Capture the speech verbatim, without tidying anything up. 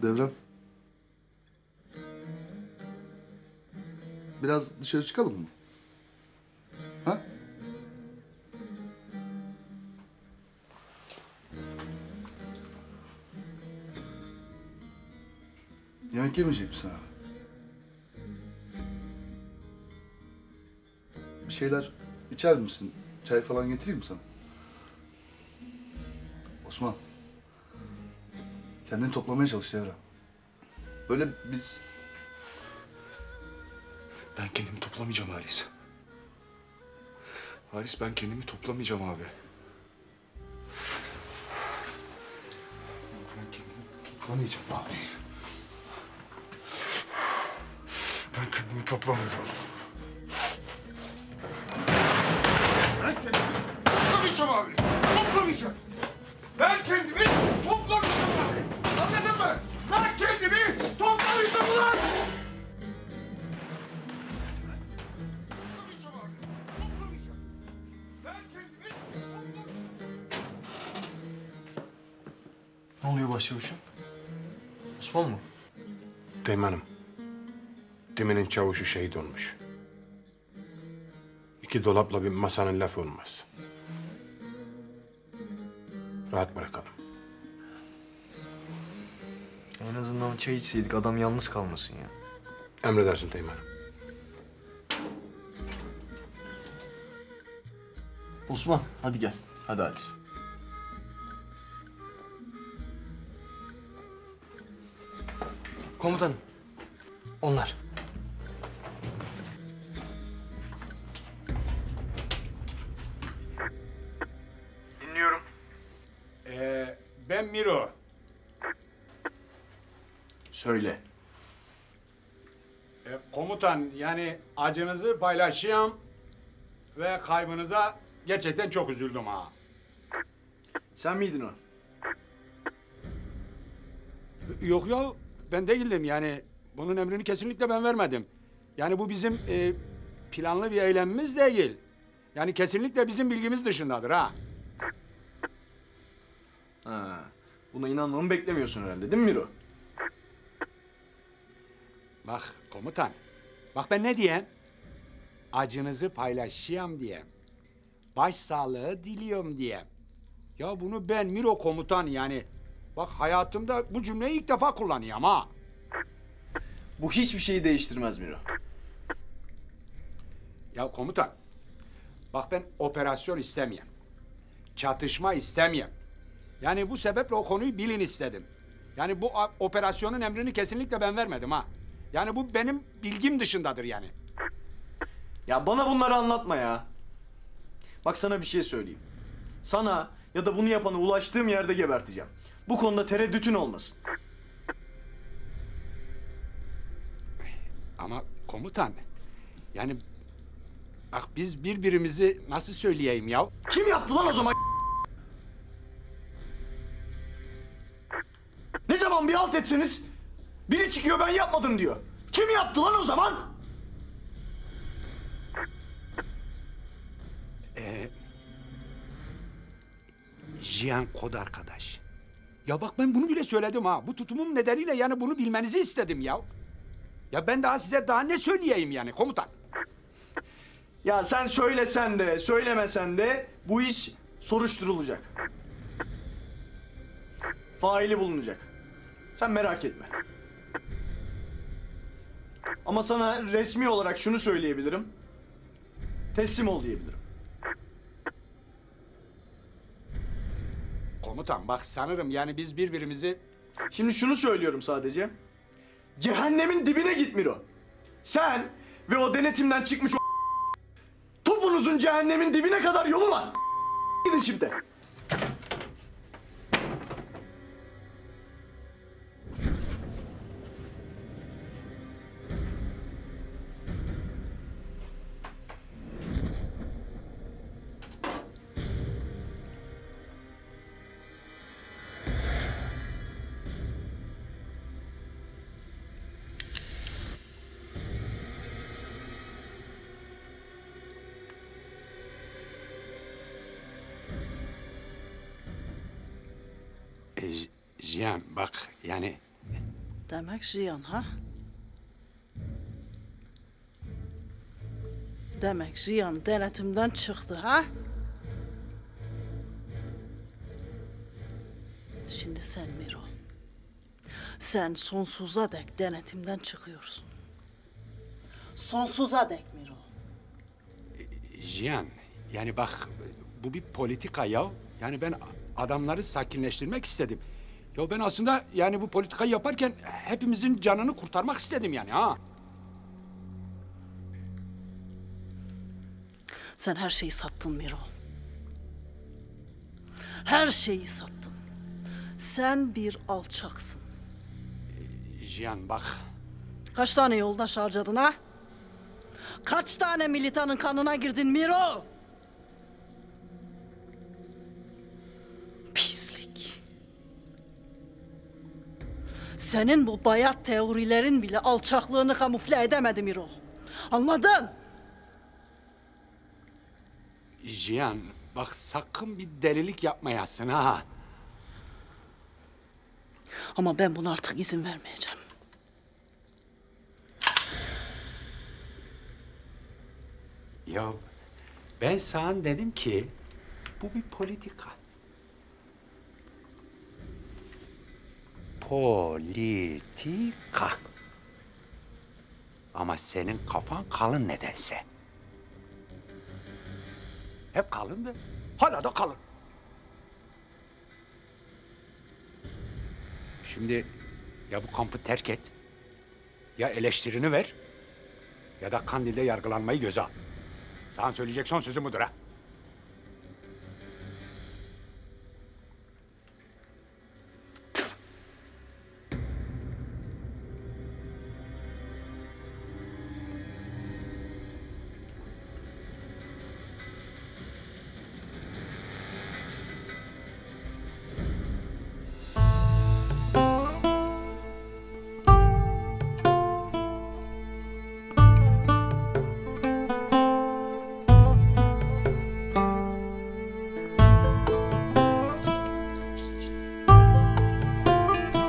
Devrem. Biraz dışarı çıkalım mı? Ha? Yemek yemeyecek misin abi? Bir şeyler içer misin? Çay falan getireyim mi sana? Osman. Kendini toplamaya çalış Devrem. Böyle biz... Ben kendimi toplamayacağım Halis. Halis, ben kendimi toplamayacağım abi. Ben kendimi toplamayacağım abi. Ben kendimi toplamayacağım. Ben kendimi toplamayacağım abi. Toplamayacağım. Ben kendimi toplamayacağım abi. Anladın mı? Ben kendimi toplamayacağım ulan! Toplamayacağım abi. Toplamayacağım. Ben kendimi toplamayacağım. Ne oluyor başçavuşum? Osman mı? Teğmenim. Demenin çavuşu şehit olmuş. İki dolapla bir masanın lafı olmaz. Rahat bırakalım. En azından çay içseydik adam yalnız kalmasın ya. Emredersin Teğmenim. Osman hadi gel. Hadi Halis. Komutanım. Onlar. Dinliyorum. Ee, ben Miro. Söyle. Ee, komutan, yani acınızı paylaşayım ve kaybınıza gerçekten çok üzüldüm ha. Sen miydin o? Yok ya, ben değildim yani. Bunun emrini kesinlikle ben vermedim. Yani bu bizim e, planlı bir eylemimiz değil. Yani kesinlikle bizim bilgimiz dışındadır ha. Ha. Buna inanmamı beklemiyorsun herhalde değil mi Miro? Bak komutan, bak ben ne diyeyim? Acınızı paylaşayım diyeyim. Başsağlığı diliyorum diyeyim. Ya bunu ben Miro komutan yani. Bak hayatımda bu cümleyi ilk defa kullanıyorum ha. Bu hiçbir şeyi değiştirmez Miro. Ya komutan, bak ben operasyon istemiyorum. Çatışma istemiyorum. Yani bu sebeple o konuyu bilin istedim. Yani bu a- operasyonun emrini kesinlikle ben vermedim ha. Yani bu benim bilgim dışındadır yani. Ya bana bunları anlatma ya. Bak sana bir şey söyleyeyim. Sana ya da bunu yapana ulaştığım yerde geberteceğim. Bu konuda tereddütün olmasın. Ama komutan, yani bak biz birbirimizi nasıl söyleyeyim ya? Kim yaptı lan o zaman? Ne zaman bir halt etseniz biri çıkıyor ben yapmadım diyor. Kim yaptı lan o zaman? Ee, Jiyan kod arkadaş. Ya bak ben bunu bile söyledim ha. Bu tutumum nedeniyle yani bunu bilmenizi istedim ya. Ya ben daha size daha ne söyleyeyim yani komutan? Ya sen söylesen de söylemesen de bu iş soruşturulacak. Faili bulunacak. Sen merak etme. Ama sana resmi olarak şunu söyleyebilirim. Teslim ol diyebilirim. Komutan bak sanırım yani biz birbirimizi... Şimdi şunu söylüyorum sadece. Cehennemin dibine git Miro. Sen ve o denetimden çıkmış o topunuzun cehennemin dibine kadar yolu var. Gidin şimdi. E, Jiyan bak yani Demek Jiyan ha? Demek Jiyan denetimden çıktı ha? Şimdi sen Miro. Sen sonsuza dek denetimden çıkıyorsun. Sonsuza dek Miro. Cihan, yani bak bu bir politika ya. Yani ben adamları sakinleştirmek istedim. Ya ben aslında yani bu politikayı yaparken hepimizin canını kurtarmak istedim yani ha. Sen her şeyi sattın Miro. Her şeyi sattın. Sen bir alçaksın. Cihan bak. Kaç tane yoldaş harcadın ha? Kaç tane militanın kanına girdin Miro? Pislik. Senin bu bayat teorilerin bile alçaklığını kamufle edemedi Miro. Anladın? Cihan bak sakın bir delilik yapmayasın ha. Ama ben buna artık izin vermeyeceğim. Ya ben sana dedim ki bu bir politika. Politika. Ama senin kafan kalın nedense. Hep kalındı. Hala da kalın. Şimdi ya bu kampı terk et, ya eleştirini ver, ya da Kandil'de yargılanmayı göze al. Sana söyleyecek son sözüm budur ha.